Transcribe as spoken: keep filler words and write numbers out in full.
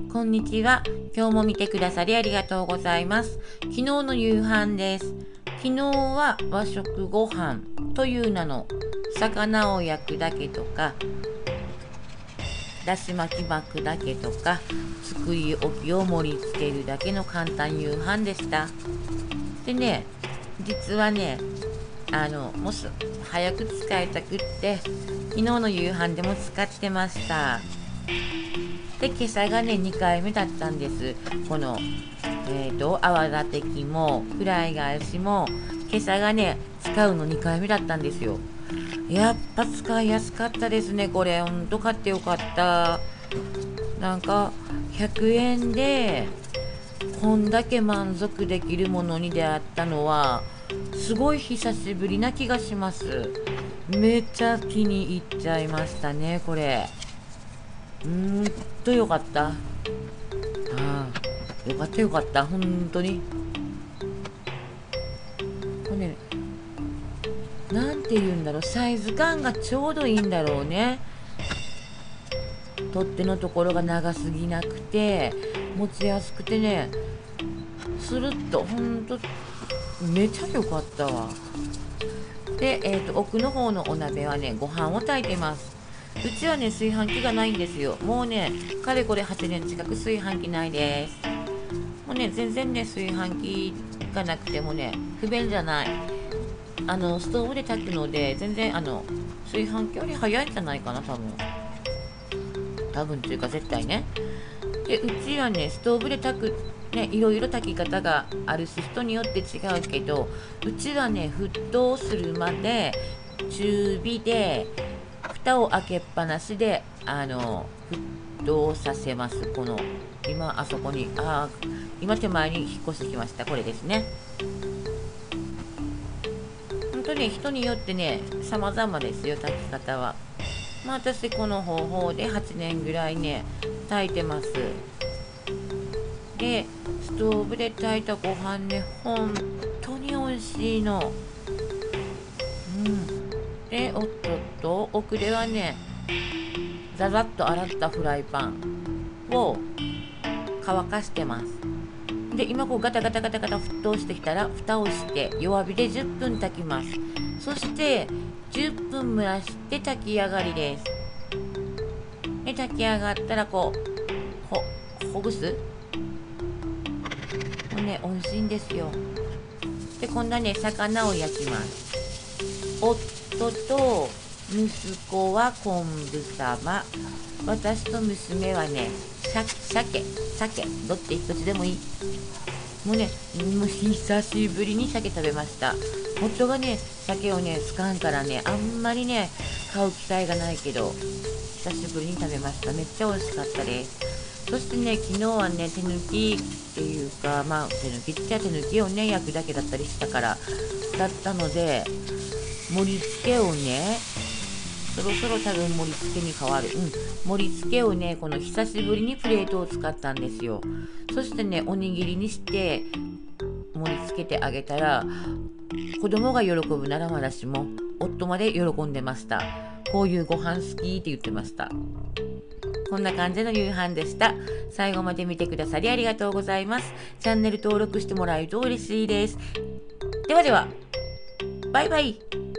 こんにちは。今日も見てくださりありがとうございます。昨日の夕飯です。昨日は和食ご飯という名の魚を焼くだけとか、だし巻き巻くだけとか、作り置きを盛り付けるだけの簡単夕飯でした。でね、実はね、あの、もし早く使いたくって、昨日の夕飯でも使ってました。で、今朝がね、にかいめだったんです。この、えっと、泡立て器も、フライ返しも、今朝がね、使うのにかいめだったんですよ。やっぱ使いやすかったですね、これ。ほんと買ってよかった。なんか、ひゃくえんで、こんだけ満足できるものに出会ったのは、すごい久しぶりな気がします。めっちゃ気に入っちゃいましたね、これ。うーんとよかった。ああ、よかったよかった。本当に。これね、なんて言うんだろう。サイズ感がちょうどいいんだろうね。取っ手のところが長すぎなくて、持ちやすくてね、スルッと、ほんと、めちゃ良かったわ。で、えっと、奥の方のお鍋はね、ご飯を炊いてます。うちはね、炊飯器がないんですよ。もうね、かれこれはちねん近く炊飯器ないです。もうね、全然ね、炊飯器がなくてもね、不便じゃない。あの、ストーブで炊くので、全然、あの、炊飯器より早いんじゃないかな、多分。多分というか、絶対ね。で、うちはね、ストーブで炊く、ね、いろいろ炊き方があるし、人によって違うけど、うちはね、沸騰するまで、中火で、蓋を開けっぱなしで、あの、沸騰させます。この、今、あそこに、ああ、今手前に引っ越してきました。これですね。本当に人によってね、様々ですよ、炊き方は。まあ私、この方法ではちねんぐらいね、炊いてます。で、ストーブで炊いたご飯ね、本当に美味しいの。うん。で、おっとっと、奥ではね、ザザッと洗ったフライパンを乾かしてます。で、今こうガタガタガタガタ沸騰してきたら、蓋をして弱火でじゅっぷん炊きます。そして、じゅっぷん蒸らして炊き上がりです。で、炊き上がったらこう、ほ、ほぐすもうね、美味しいんですよ。で、こんなね、魚を焼きます。夫と息子は昆布様。私と娘はね、鮭、鮭、どっち一つでもいい。もうね、もう久しぶりに鮭食べました。夫がね、鮭をね、使わんからね、あんまりね、買う機会がないけど、久しぶりに食べました。めっちゃ美味しかったです。そしてね、昨日はね、手抜きっていうか、まあ、手抜きっちゃ手抜きをね、焼くだけだったりしたから、だったので、盛り付けをね、そろそろ多分盛り付けに変わる。うん。盛り付けをね、この久しぶりにプレートを使ったんですよ。そしてね、おにぎりにして盛り付けてあげたら、子供が喜ぶならまだしも、夫まで喜んでました。こういうご飯好きって言ってました。こんな感じの夕飯でした。最後まで見てくださりありがとうございます。チャンネル登録してもらえると嬉しいです。ではでは、バイバイ。